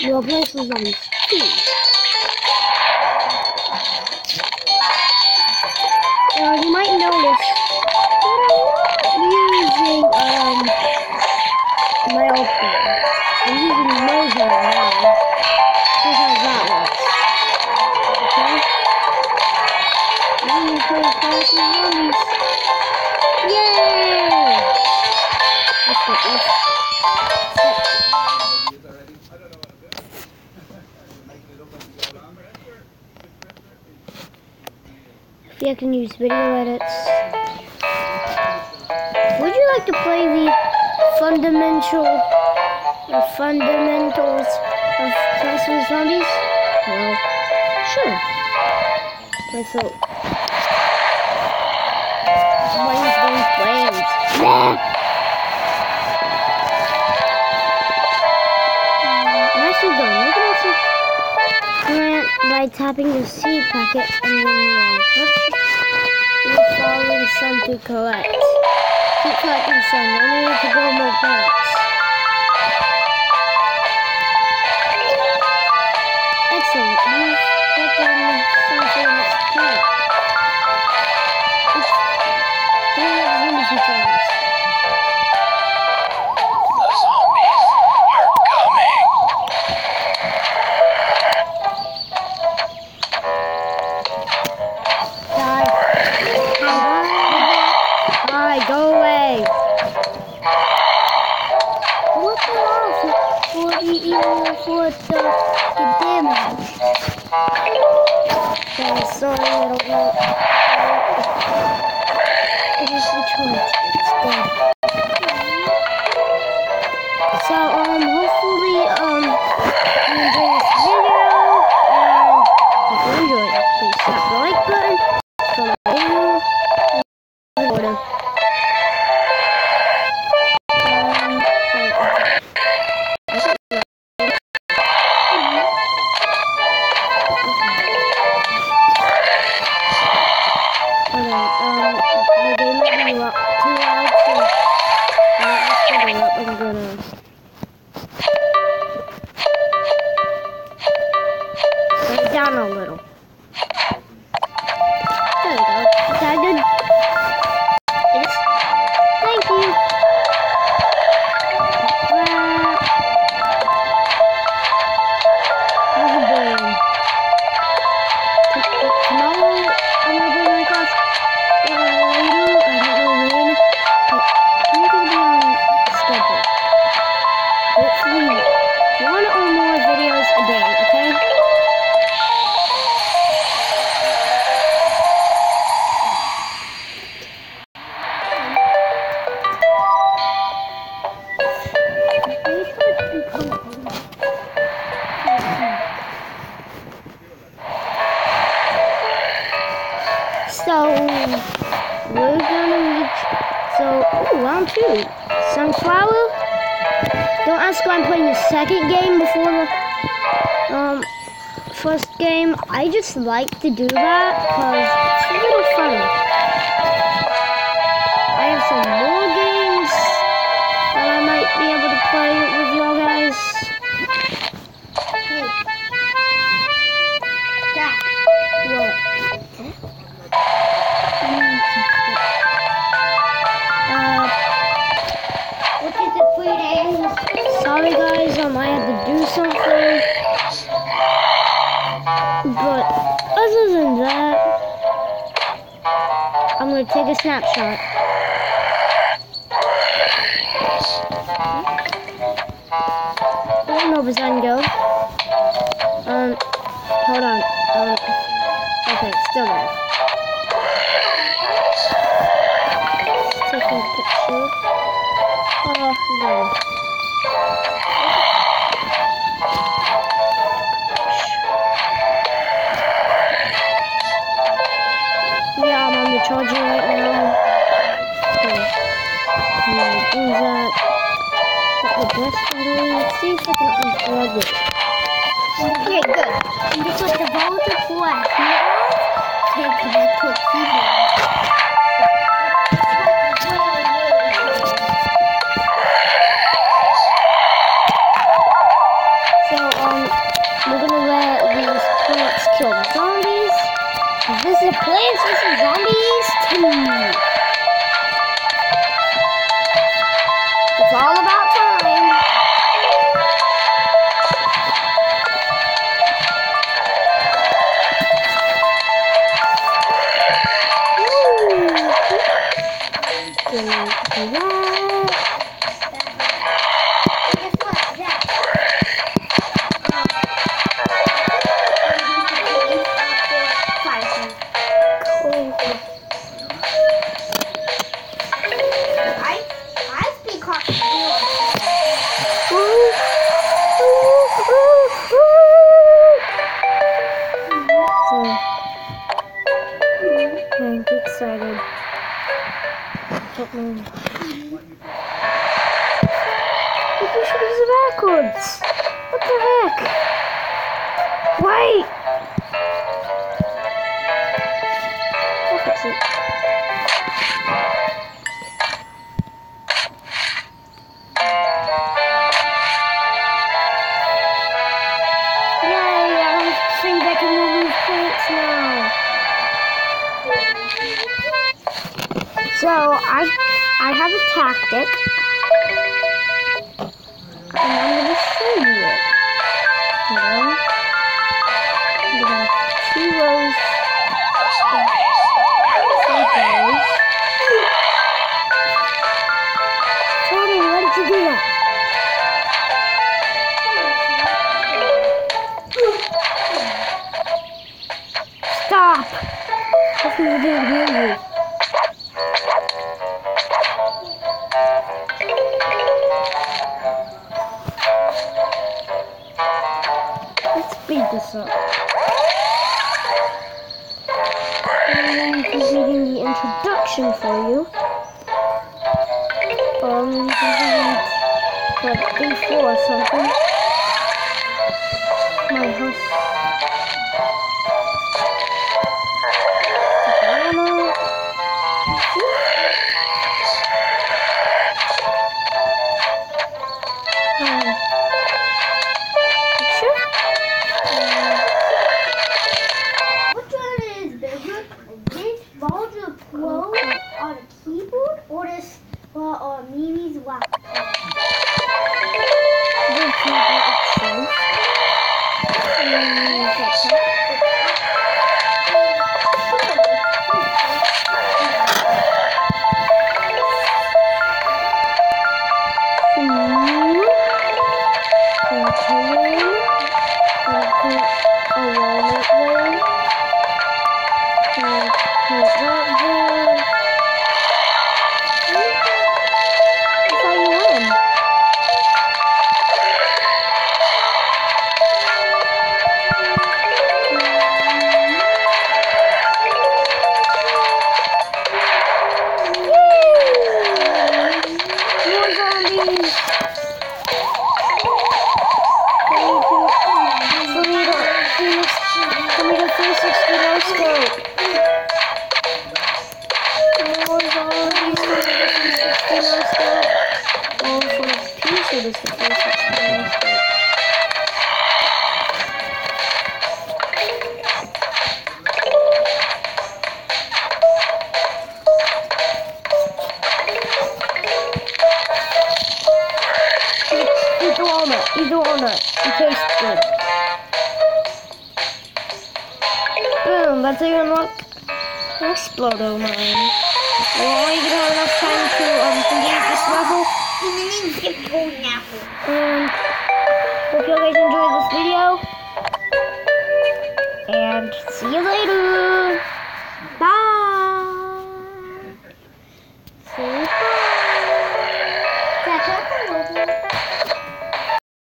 Your place was on 2. You might notice that I'm not using my old phone. I'm using Mojo now. See how that works. Okay? Now we play Clash of Zombies. Yay! Let's get this. See, I can use video edits. Would you like to play the fundamentals of Clash of Zombies? Well, sure. Let's go. Flames. Nicely done. You can also plant by tapping the seed packet and then follow the sun to collect. Keep collecting sun. No need to grow more plants. Excellent. You've collected sun for the next plant. Sorry, I don't know. It is the choice. It's dead. So, hopefully, you enjoy this video, and if you enjoy it, please slap the like button, comment below, and order. Down a little. There we go. Is that good? Yes. Thank you. How's it going? Tomorrow, I'm gonna bring my class. I don't know when. But I'm gonna be on schedule. Hopefully, 1 or more videos a day, okay? So, we're gonna reach, round 2, Sunflower. Don't ask why I'm playing the second game before the, first game. I just like to do that, because it's a little fun. I have some more games that I might be able to play with y'all guys. Hey. Dad. What? What is it, 3 days? Sorry guys, I had to do something. But other than that, I'm gonna take a snapshot. Where'd Novazan go? Hold on. Okay, still there. Taking a picture. Oh, no. Yeah, I'm on the charger right now. Okay. Is that the best battery? Let's see if I can unplug it. Okay, good. And because the voltage for a keyboard can connect to a keyboard. So, do that. Cool. I speak hard. So, I'm excited. Don't know. You should use it backwards. What the heck? Wait! I'll fix it. Yay! I have a thing that can remove plants now. So I have a tactic, and I'm gonna show you it. Hold on. I'm gonna have 2 rows of circles. Jordan, why did you do that? Stop! Hopefully we didn't hear you. Let's speed this up. I'm completing the introduction for you. You can read A4 or something. My house. Which one is bigger? This Baldur Pro on a keyboard or this Mimi's laptop? The keyboard itself. Eat the walnut. It tastes good. Boom, that's how you unlock Explodo Mine. We're only gonna have enough time to complete this level. And hope you guys enjoyed this video. And see you later.